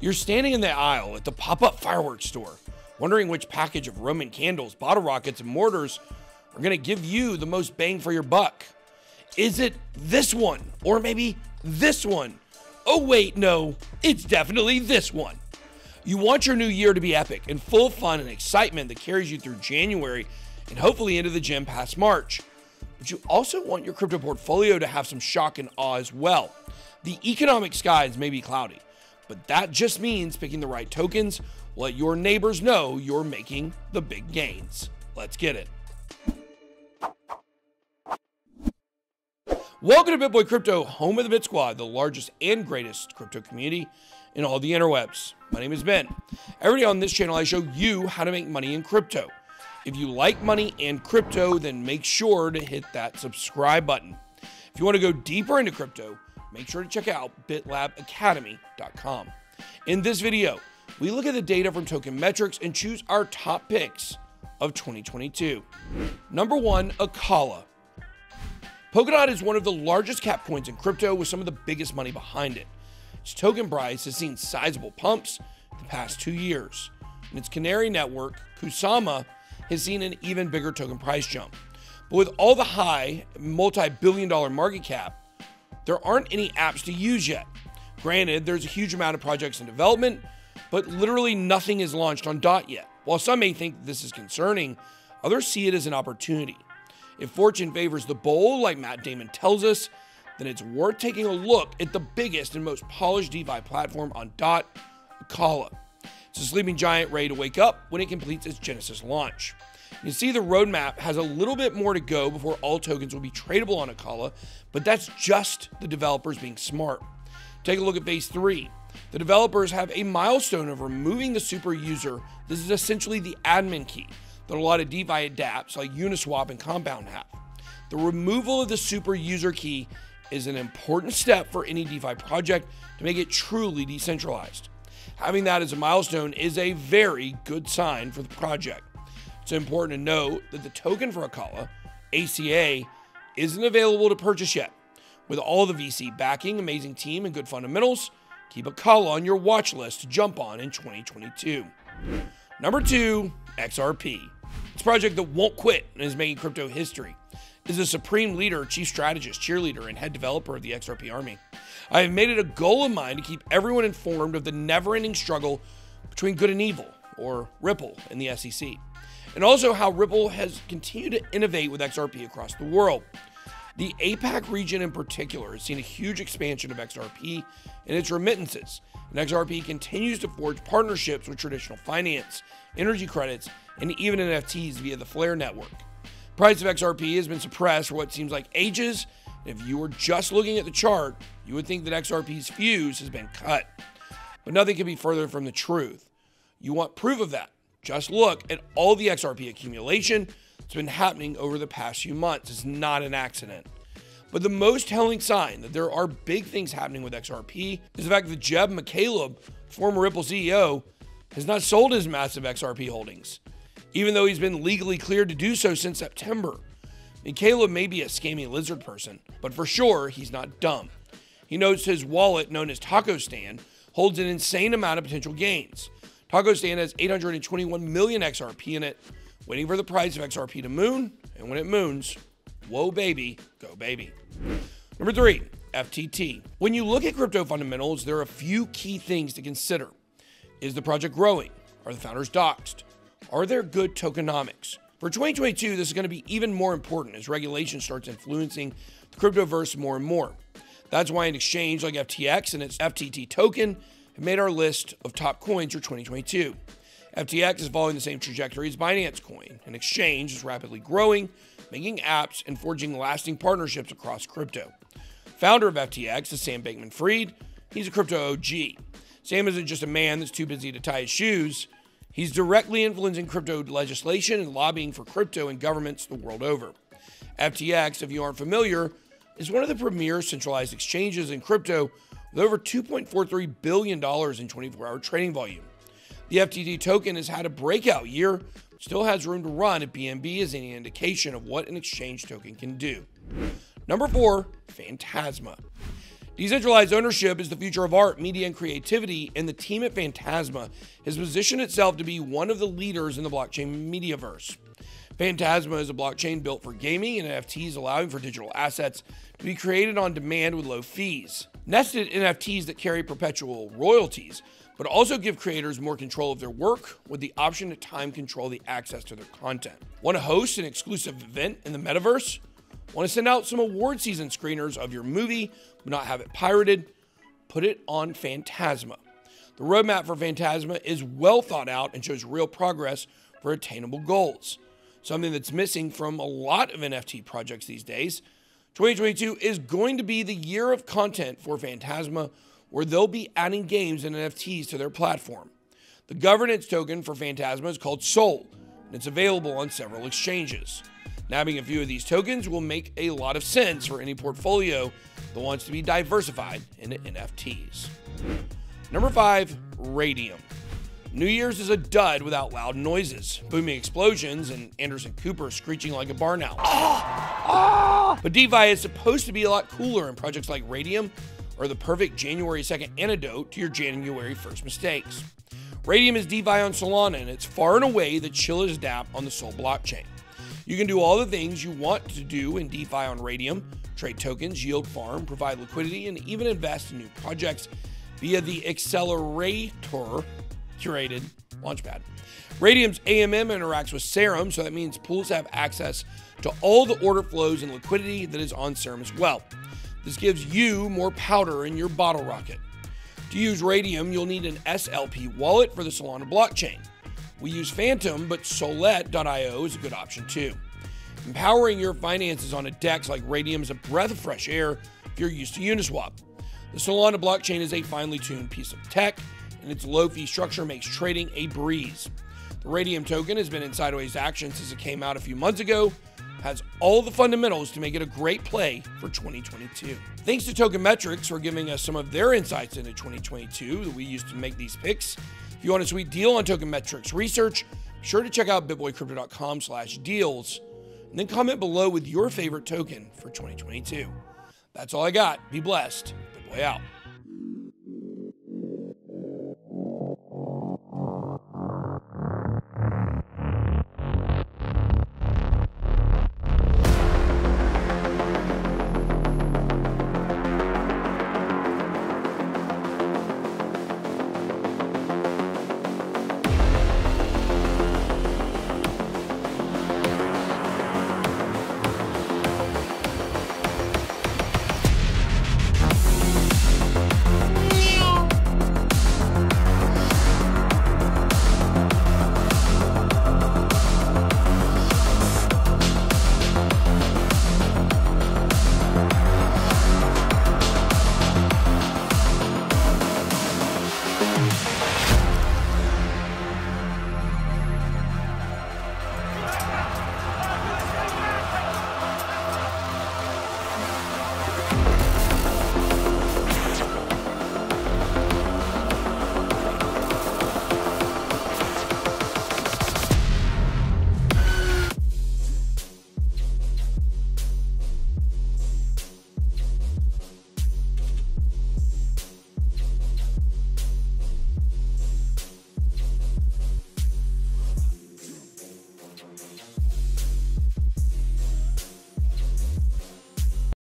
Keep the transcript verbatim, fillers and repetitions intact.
You're standing in the aisle at the pop-up fireworks store, wondering which package of Roman candles, bottle rockets, and mortars are going to give you the most bang for your buck. Is it this one? Or maybe this one? Oh wait, no, it's definitely this one. You want your new year to be epic and full of fun and excitement that carries you through January and hopefully into the gym past March. But you also want your crypto portfolio to have some shock and awe as well. The economic skies may be cloudy, but that just means picking the right tokens will let your neighbors know you're making the big gains. Let's get it. Welcome to BitBoy Crypto, home of the BitSquad, the largest and greatest crypto community in all the interwebs. My name is Ben. Every day on this channel, I show you how to make money in crypto. If you like money and crypto, then make sure to hit that subscribe button. If you want to go deeper into crypto, make sure to check out bit lab academy dot com. In this video, we look at the data from TokenMetrics and choose our top picks of twenty twenty-two. Number one, Acala. Polkadot is one of the largest cap coins in crypto with some of the biggest money behind it. Its token price has seen sizable pumps the past two years, and its canary network, Kusama, has seen an even bigger token price jump. But with all the high, multi-billion dollar market cap, there aren't any apps to use yet. Granted, there's a huge amount of projects in development, but literally nothing is launched on Dot yet. While some may think this is concerning, others see it as an opportunity. If fortune favors the bold, like Matt Damon tells us, then it's worth taking a look at the biggest and most polished DeFi platform on Dot, Acala. It's a sleeping giant ready to wake up when it completes its Genesis launch. You can see the roadmap has a little bit more to go before all tokens will be tradable on Acala, but that's just the developers being smart. Take a look at phase three. The developers have a milestone of removing the super user. This is essentially the admin key that a lot of DeFi adapts like Uniswap and Compound have. The removal of the super user key is an important step for any DeFi project to make it truly decentralized. Having that as a milestone is a very good sign for the project. It's important to note that the token for Acala, A C A, isn't available to purchase yet. With all the V C backing, amazing team, and good fundamentals, keep Acala on your watch list to jump on in twenty twenty-two. Number two, X R P. It's a project that won't quit and is making crypto history. Is a supreme leader, chief strategist, cheerleader, and head developer of the X R P army. I have made it a goal of mine to keep everyone informed of the never-ending struggle between good and evil, or Ripple, and the S E C, and also how Ripple has continued to innovate with X R P across the world. The APAC region in particular has seen a huge expansion of X R P and its remittances, and X R P continues to forge partnerships with traditional finance, energy credits, and even N F Ts via the Flare network. Price of X R P has been suppressed for what seems like ages, and if you were just looking at the chart, you would think that X R P's fuse has been cut. But nothing could be further from the truth. You want proof of that? Just look at all the X R P accumulation that's been happening over the past few months. It's not an accident. But the most telling sign that there are big things happening with X R P is the fact that Jeb McCaleb, former Ripple C E O, has not sold his massive X R P holdings, even though he's been legally cleared to do so since September. McCaleb may be a scammy lizard person, but for sure, he's not dumb. He knows his wallet, known as Taco Stand, holds an insane amount of potential gains. Taco Stand has eight hundred twenty-one million X R P in it, waiting for the price of X R P to moon, and when it moons, whoa baby, go baby. Number three, F T T. When you look at crypto fundamentals, there are a few key things to consider. Is the project growing? Are the founders doxed? Are there good tokenomics? For twenty twenty-two, this is going to be even more important as regulation starts influencing the cryptoverse more and more. That's why an exchange like F T X and its F T T token have made our list of top coins for twenty twenty-two. F T X is following the same trajectory as Binance Coin. An exchange is rapidly growing, making apps and forging lasting partnerships across crypto. Founder of F T X is Sam Bankman-Fried. He's a crypto O G. Sam isn't just a man that's too busy to tie his shoes. He's directly influencing crypto legislation and lobbying for crypto in governments the world over. F T X, if you aren't familiar, is one of the premier centralized exchanges in crypto with over two point four three billion dollars in twenty-four hour trading volume. The F T T token has had a breakout year, but still has room to run if B N B is any indication of what an exchange token can do. Number four, Phantasma. Decentralized ownership is the future of art, media, and creativity, and the team at Phantasma has positioned itself to be one of the leaders in the blockchain mediaverse. Phantasma is a blockchain built for gaming and N F Ts, allowing for digital assets to be created on demand with low fees. Nested N F Ts that carry perpetual royalties, but also give creators more control of their work with the option to time control the access to their content. Want to host an exclusive event in the metaverse? Want to send out some award season screeners of your movie, but not have it pirated? Put it on Phantasma. The roadmap for Phantasma is well thought out and shows real progress for attainable goals. Something that's missing from a lot of N F T projects these days. twenty twenty-two is going to be the year of content for Phantasma, where they'll be adding games and N F Ts to their platform. The governance token for Phantasma is called Soul, and it's available on several exchanges. Nabbing a few of these tokens will make a lot of sense for any portfolio that wants to be diversified into N F Ts. Number five, Raydium. New Year's is a dud without loud noises, booming explosions, and Anderson Cooper screeching like a barn owl. Ah, ah. But DeFi is supposed to be a lot cooler, and projects like Raydium are the perfect January second antidote to your January first mistakes. Raydium is DeFi on Solana, and it's far and away the chillest dApp on the Sol blockchain. You can do all the things you want to do in DeFi on Raydium: trade tokens, yield farm, provide liquidity, and even invest in new projects via the accelerator curated launchpad. Raydium's A M M interacts with Serum, so that means pools have access to all the order flows and liquidity that is on Serum as well. This gives you more powder in your bottle rocket. To use Raydium, you'll need an S L P wallet for the Solana blockchain. We use Phantom, but Solette dot i o is a good option too. Empowering your finances on a DEX like Raydium is a breath of fresh air if you're used to Uniswap. The Solana blockchain is a finely tuned piece of tech, and its low fee structure makes trading a breeze. The Raydium token has been in sideways action since it came out a few months ago, has all the fundamentals to make it a great play for twenty twenty-two. Thanks to TokenMetrics for giving us some of their insights into twenty twenty-two that we used to make these picks. If you want a sweet deal on TokenMetrics research, be sure to check out bitboycrypto dot com slash deals, and then comment below with your favorite token for twenty twenty-two. That's all I got. Be blessed. BitBoy out.